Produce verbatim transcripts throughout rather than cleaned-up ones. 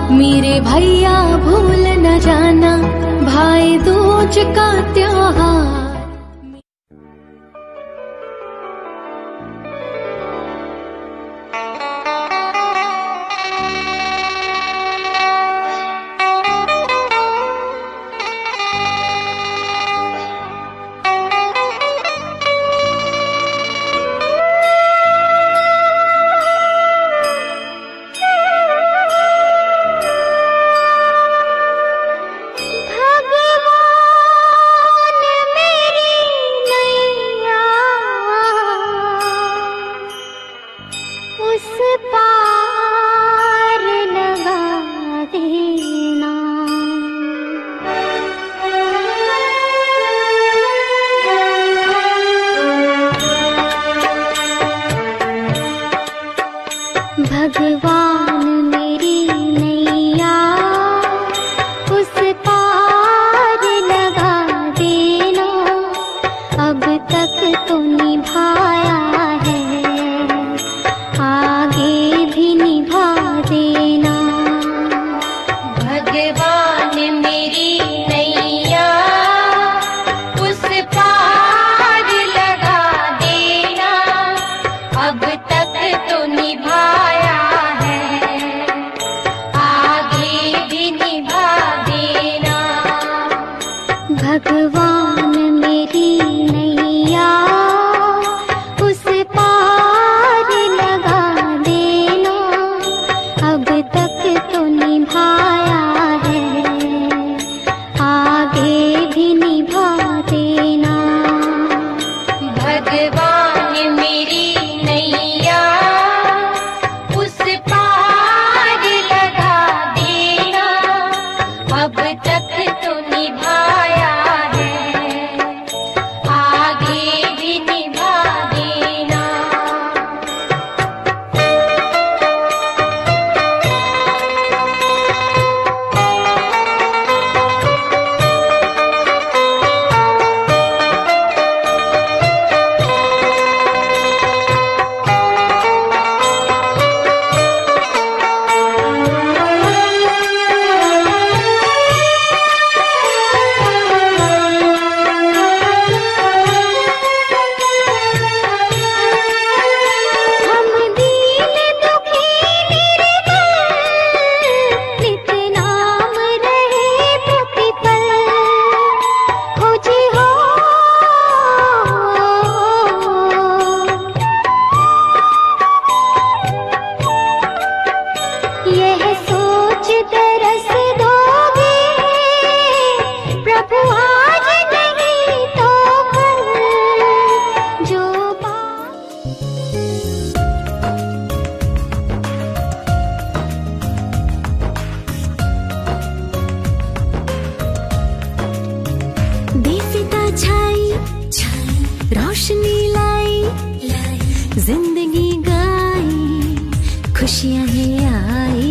मेरे भैया भूल न जाना भाई दूज का त्योहार। भगवान मेरी नैया उस पार लगा देना, अब तक तो निभाया है आगे भी निभा देना। भगवान मेरी नैया उस पार लगा देना, अब तक तो निभाया भगवान मेरी नैया उस पार लगा देना, अब तक तो निभाया है आगे भी निभा देना। भगवान मेरी नैया उस पार लगा देना, अब तक तो निभाया रोशनी लाई जिंदगी गाई, खुशियां ही आई,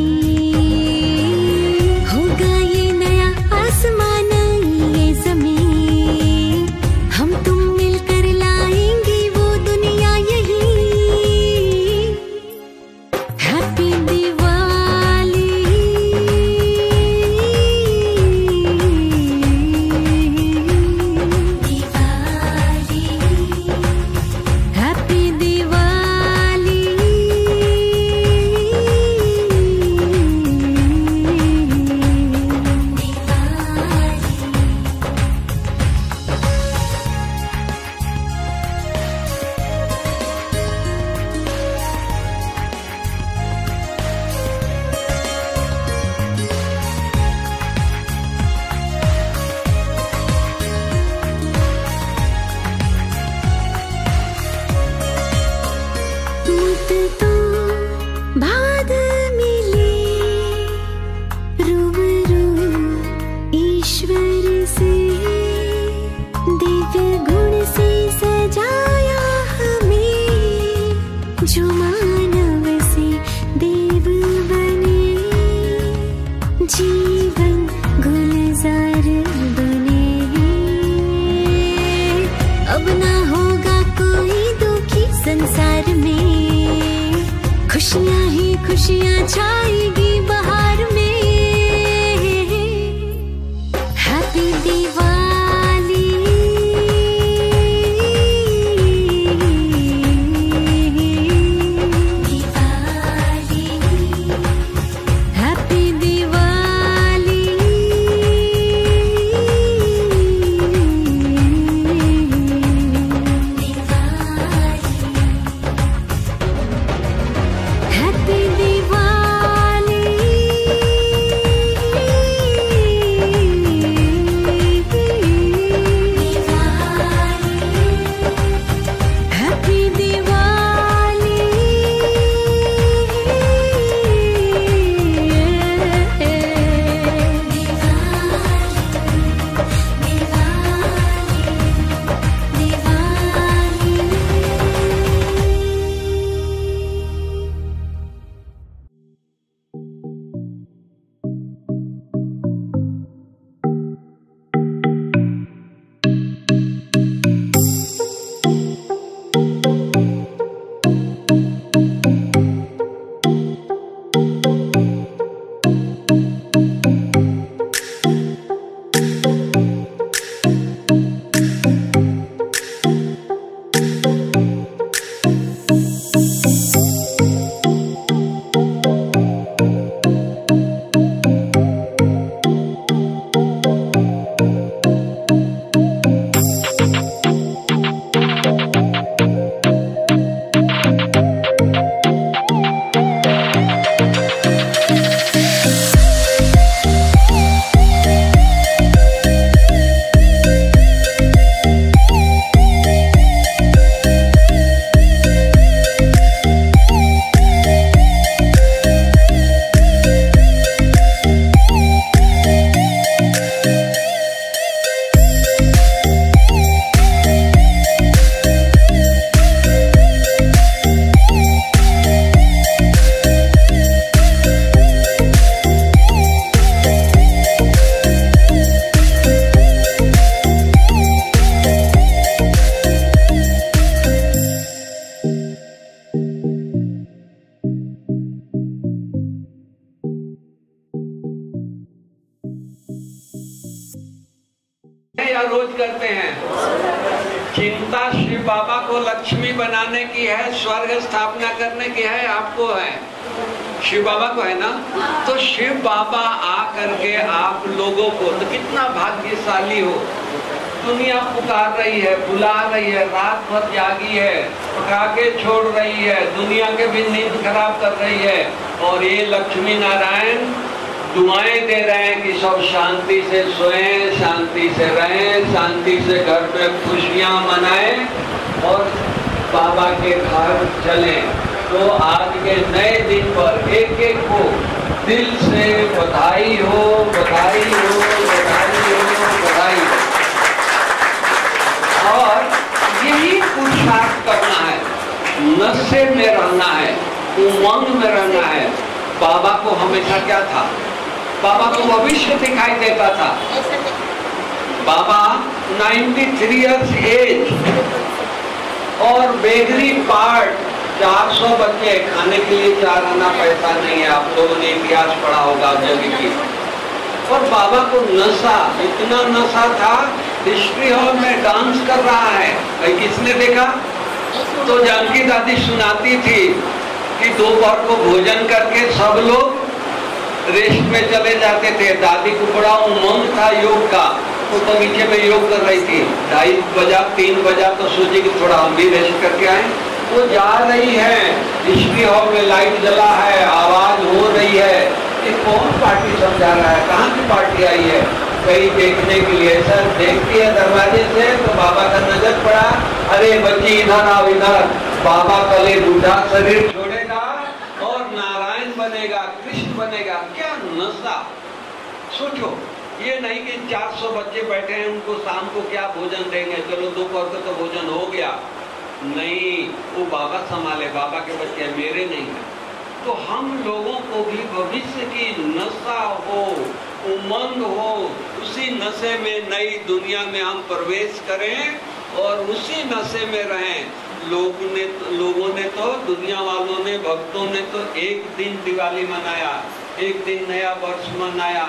होगा ये नया आसमान ये जमीन, हम तुम मिलकर लाएंगे वो दुनिया यही। हैप्पी दिवाली, हैप्पी दिवाली, तो बाद मिले रूबरू ईश्वर से, दिव्य गुण से सजाया हमें, जो मानव से देव बने, जीवन गुलजार बने। अब ना होगा कोई दुखी संसार में, खुशियां ही खुशियां छाएगी बहार में। Happy Diwali Diwali happy Diwali happy Diwali happy Diwali या रोज करते हैं। चिंता शिव बाबा को लक्ष्मी बनाने की है, स्वर्ग स्थापना करने की है, आपको है, शिव बाबा को है ना। तो शिव बाबा आ करके आप लोगों को, तो कितना भाग्यशाली हो। दुनिया पुकार रही है, बुला रही है, रात भर जागी है, पटाखे छोड़ रही है, दुनिया के भी नींद खराब कर रही है, और ये लक्ष्मी नारायण दुआएं दे रहे हैं कि सब शांति से सोएं, शांति से रहें, शांति से घर पे खुशियां मनाएं और बाबा के घर चलें। तो आज के नए दिन पर एक एक को दिल से बधाई हो, बधाई हो, बधाई हो, बधाई हो। और यही पुरुषार्थ करना है, नशे में रहना है, उमंग में रहना है। बाबा को हमेशा क्या था, बाबा को भविष्य दिखाई देता था। बाबा तिरानवे इयर्स एज और बेगरी पार्ट, चार सौ बच्चे, खाने के लिए चार आना पैसा नहीं है, आप लोगों ने इतिहास पढ़ा होगा जगह की। और बाबा को नशा, इतना नशा था, हिस्ट्री हॉल में डांस कर रहा है। भाई किसने देखा? तो जानकी दादी सुनाती थी कि दोपहर को भोजन करके सब लोग रेस्ट में चले जाते थे। दादी को बड़ा उमंग था योग का, वो बगीचे में योग कर रही थी। ढाई बजा तीन बजा तो सोची कि थोड़ा हम भी रेस्ट करके आए। वो जा रही है, हिस्ट्री हॉल में लाइट जला है, आवाज हो रही है, ये कौन पार्टी समझा रहा है, कहाँ की पार्टी आई है? कहीं देखने के लिए सर देखती है दरवाजे से, तो बाबा का नजर पड़ा, अरे बच्ची इधर आओ, इधर। बाबा कल एक बूढ़ा शरीर छोड़ेगा और नारायण बनेगा, कृष्ण बनेगा। क्या नशा! सोचो, ये नहीं कि चार सौ बच्चे बैठे हैं, उनको शाम को क्या भोजन देंगे, चलो दोपहर को तो भोजन हो गया। नहीं, वो बाबा संभाले, बाबा के बच्चे मेरे नहीं है। तो हम लोगों को भी भविष्य की नशा हो, उमंग हो, उसी नशे में नई दुनिया में हम प्रवेश करें और उसी नशे में रहें। लोग ने लोगों ने तो, दुनिया वालों ने, भक्तों ने तो एक दिन दिवाली मनाया, एक दिन नया वर्ष मनाया,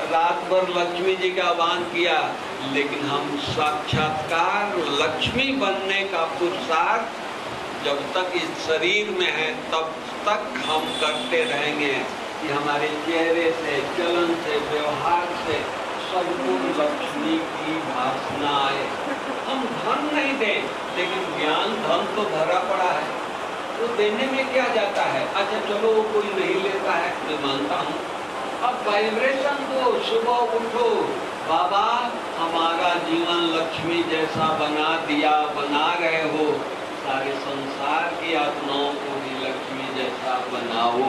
रात भर लक्ष्मी जी का आह्वान किया, लेकिन हम साक्षात्कार लक्ष्मी बनने का पुरुषार्थ जब तक इस शरीर में है तब तक हम करते रहेंगे कि हमारे चेहरे से, चलन से, व्यवहार से संपूर्ण लक्ष्मी की भावना आए। हम धन नहीं दें, लेकिन ज्ञान धन तो भरा पड़ा है, तो देने में क्या जाता है। अच्छा चलो वो कोई नहीं लेता है, मैं मानता हूँ। अब वाइब्रेशन दो, सुबह उठो, बाबा हमारा जीवन लक्ष्मी जैसा बना दिया, बना गए हो, सारे संसार की आत्माओं को भी लक्ष्मी जैसा बनाओ।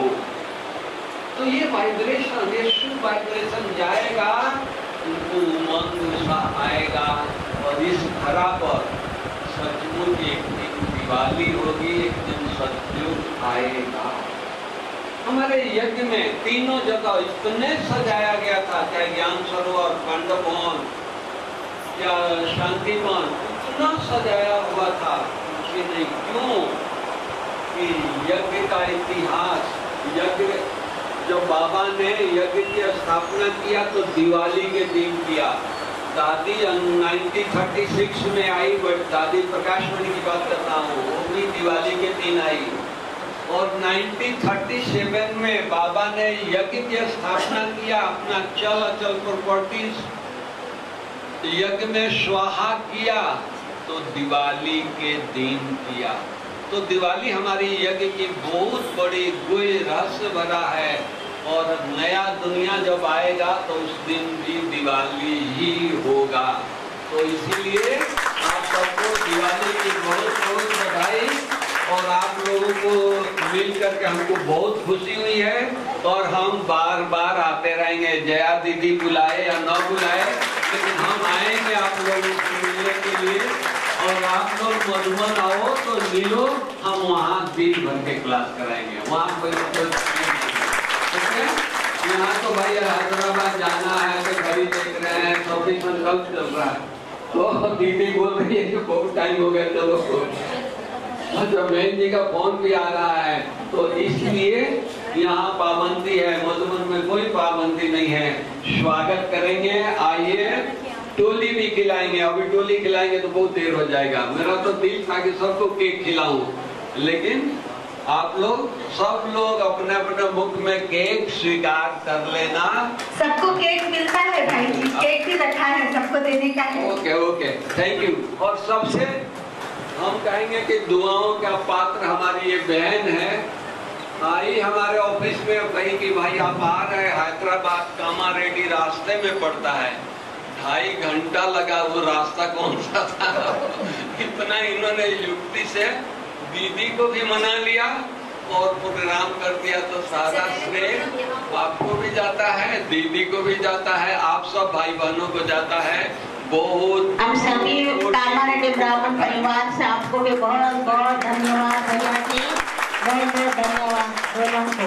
तो ये वाइब्रेशन, ये शुभ वाइब्रेशन जाएगा, उनको उमंग सा आएगा। और इस धरा पर सचमुच एक दिन दिवाली होगी, एक दिन सतयुग आएगा। हमारे यज्ञ में तीनों जगह इतने सजाया गया था, चाहे ज्ञान सरोवर, पांडव भवन या शांति वन, इतना सजाया हुआ था कि नहीं। क्यों कि यज्ञ का इतिहास, यज्ञ जब बाबा ने यज्ञ की स्थापना किया तो दिवाली के दिन किया। दादी नाइनटीन थर्टी सिक्स में आई, बट दादी प्रकाशमणि की बात करता हूँ, वो भी दिवाली के दिन आई। और नाइनटीन थर्टी सेवन में बाबा ने यज्ञ की स्थापना किया, अपना चल अचल प्रॉपर्टीज यज्ञ में स्वाहा किया, तो दिवाली के दिन किया। तो दिवाली हमारी यज्ञ की बहुत बड़ी गुह रहस्य भरा है। और नया दुनिया जब आएगा तो उस दिन भी दिवाली ही होगा। तो इसीलिए आप सबको दिवाली की बहुत बहुत बधाई। और आप लोगों को मिल करके हमको बहुत खुशी हुई है, और हम बार बार आते रहेंगे। जया दीदी बुलाए या न बुलाए, लेकिन हम आएंगे आप लोगों को मिलने के लिए। और आप लोग मधुबन आओ तो मिलो, हम वहाँ दिन भर के क्लास कराएंगे। वहाँ पर यहाँ तो भाई हैदराबाद जाना है तो घड़ी देख रहे हैं, चौबीस में कब चल रहा है, तो दीदी बोल रही है कि बहुत टाइम हो गया, चलो। अच्छा बहन जी का फोन भी आ रहा है, तो इसलिए यहाँ पाबंदी है, मधुबन में कोई पाबंदी नहीं है। स्वागत करेंगे, आइए, टोली भी खिलाएंगे। अभी टोली खिलाएंगे तो बहुत देर हो जाएगा। मेरा तो दिल था कि सबको केक खिलाऊं, लेकिन आप लोग सब लोग अपने अपने मुख में केक स्वीकार कर लेना। सबको केक मिलता है भाई जी, केक भी रखा है, सबको देने का है। Okay okay, thank you. और सबसे हम कहेंगे कि दुआओं का पात्र हमारी ये बहन है। आई हमारे ऑफिस में कही कि भाई आप आ रहे हैदराबाद, कामारेड्डी रास्ते में पड़ता है। ढाई घंटा लगा, वो रास्ता कौन सा था। इतना इन्होंने युक्ति से दीदी को भी मना लिया और प्रोग्राम कर दिया। तो सारा श्रेय आपको भी जाता है, दीदी को भी जाता है, आप सब भाई बहनों को जाता है। बहुत हम सभी कामारेड्डी ब्राह्मण परिवार से आपको भी बहुत बहुत धन्यवाद भैया जी, बहुत बहुत धन्यवाद दोनों को।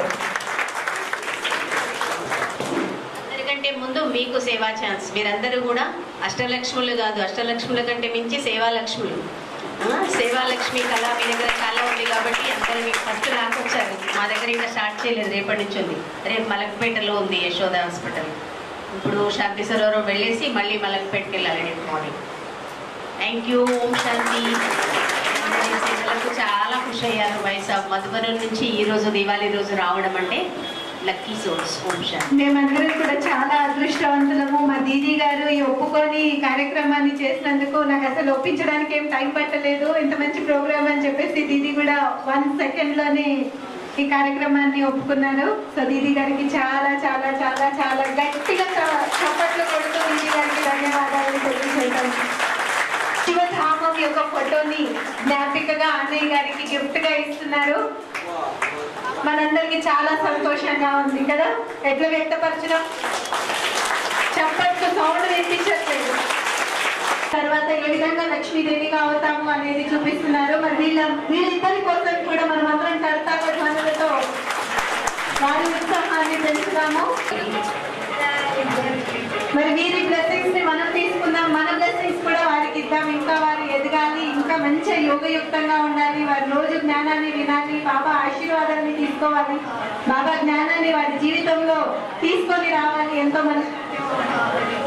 అందరికంటే ముందు మీకు సేవా ఛాన్స్. మీరందరూ కూడా అష్టలక్ష్ములు కాదు, అష్టలక్ష్ముల కంటే మించి సేవాలక్ష్ములు. సేవాలక్ష్మి కళ మీ దగ్గర చాలా ఉంది కాబట్టి అందరూ మీకు ఫస్ట్ రాకొచ్చారు. మా దగ్గర ఇంకా స్టార్ట్ చేయలేదు, రేపటి నుంచి ఉంది. రేపు మలక్పేటలో ఉంది యశోద హాస్పిటల్. ఇప్పుడు శాంతి సరోవరం వెళ్ళేసి మళ్ళీ మలక్పేటకి వెళ్ళాలి రేపు మార్నింగ్. Thank you. ఓం శాంతి. సేవలకు చాలా ఖుషి అయ్యారు వైసాబ్. మధుబనం నుంచి ఈ రోజు దివాళీ రోజు రావడం అంటే లక్కీ సోర్స్. ఓం శాంతి. మేమందరం కూడా చాలా అదృష్టవంతులము. మా దీదీ గారు ఈ ఒప్పుకొని ఈ కార్యక్రమాన్ని చేసినందుకు నాకు అసలు ఒప్పించడానికి ఏం టైం పట్టలేదు. ఇంత మంచి ప్రోగ్రామ్ అని చెప్పేసి దీదీ కూడా వన్ సెకండ్ లోనే ఈ కార్యక్రమాన్ని ఒప్పుకున్నారు. సో దీదీ గారికి చాలా చాలా చాలా చాలా గట్టిగా చప్పట్లు కొడుతూ దీదీ గారికి ధన్యవాదాలు తెలియజేస్తాను. శివధామం యొక్క ఫోటోని జ్ఞాపికగా అన్నయ్య గారికి గిఫ్ట్ గా ఇస్తున్నారు. మనందరికి చాలా సంతోషంగా ఉంది కదా. ఎట్లా వ్యక్తపరచడం, చప్పట్లు సౌండ్ వినిపించట్లేదు. తర్వాత ఏ విధంగా లక్ష్మీదేవిగా అవుతాము అనేది చూపిస్తున్నారు. మరి వీళ్ళ వీళ్ళిద్దరి కోసం కూడా మనం అందరం కర్తాకతో వారి ఉత్సాహాన్ని పెంచుతాము. మరి వీరి బ్లెస్సింగ్స్ ని మనం తీసుకుందాం, మన బ్లెస్సింగ్స్ కూడా వారికి ఇద్దాం. ఇంకా వారు ఎదగాలి, ఇంకా మంచి యోగయుక్తంగా ఉండాలి, వారి రోజు జ్ఞానాన్ని వినాలి, బాబా ఆశీర్వాదాన్ని తీసుకోవాలి, బాబా జ్ఞానాన్ని వారి జీవితంలో తీసుకొని రావాలి. ఎంతో మంది ఓం